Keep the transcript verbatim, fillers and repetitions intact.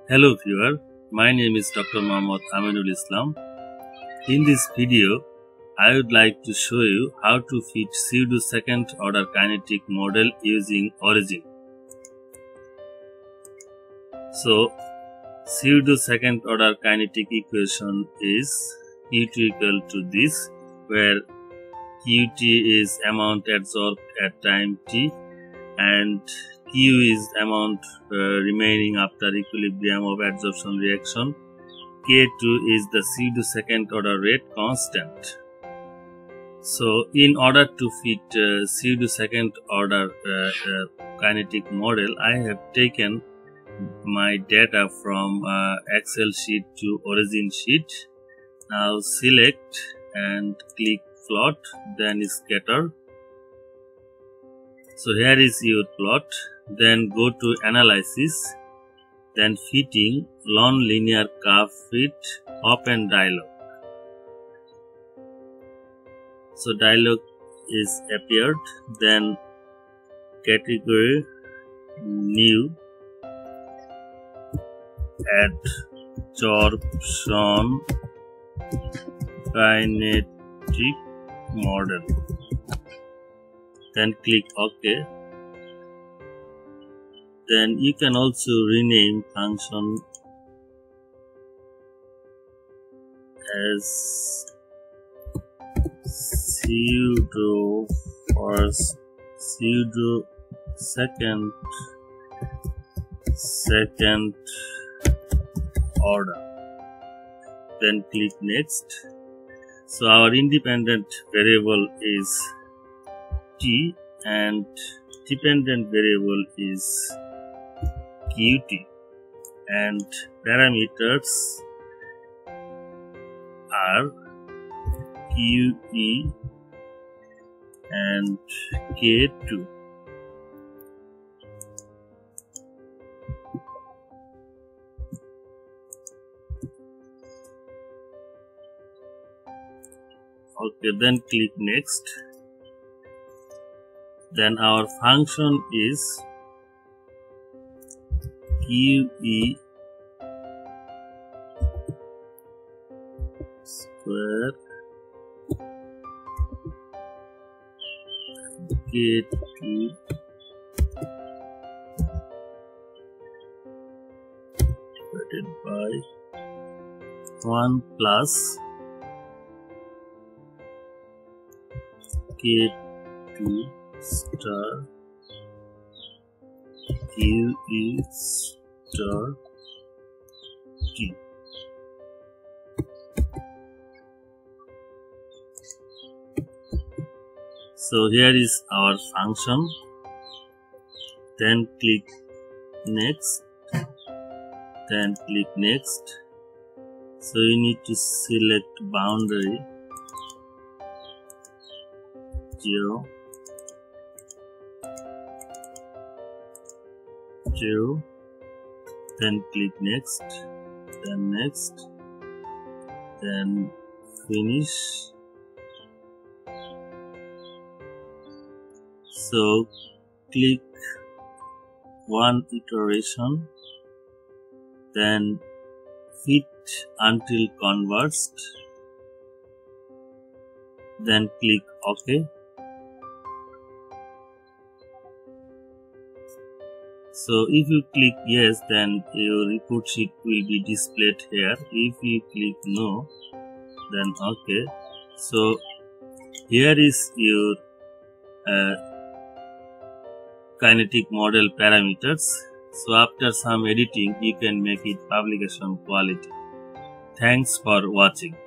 Hello viewer, my name is Doctor Mohammad Aminulchem. In this video, I would like to show you how to fit pseudo-second-order kinetic model using Origin. So, pseudo-second-order kinetic equation is Q two equal to this, where Qt is amount adsorbed at time t and Q is amount uh, remaining after equilibrium of adsorption reaction. K two is the pseudo-second order rate constant. So, in order to fit uh, pseudo-second order uh, uh, kinetic model, I have taken my data from uh, Excel sheet to Origin sheet. Now select and click plot, then scatter. So here is your plot. Then go to analysis, then fitting non-linear curve fit, open dialog. So dialog is appeared, then category new, Adsorption Kinetic Model, then click OK. Then you can also rename function as pseudo first pseudo second second order, then click next. So our independent variable is t and dependent variable is Qt, and parameters are Qe and K two. Okay, then click next. Then our function is Qe square K two divided by one plus K two star Qe star t. So here is our function. Then click next. Then click next. So you need to select boundary zero. Zero, then click next, then next, then finish. So click one iteration, then fit until converged, then click OK. So if you click yes, then your report sheet will be displayed here. If you click no, then okay. So here is your uh, kinetic model parameters. So after some editing, you can make it publication quality. Thanks for watching.